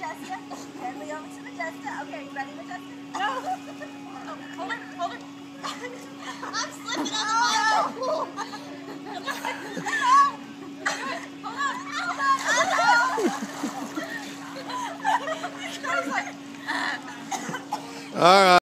Majestia. Gently over to Majestia. Okay, you ready, Majestia? No. Hold it, hold it. I'm slipping on the bottom. All right.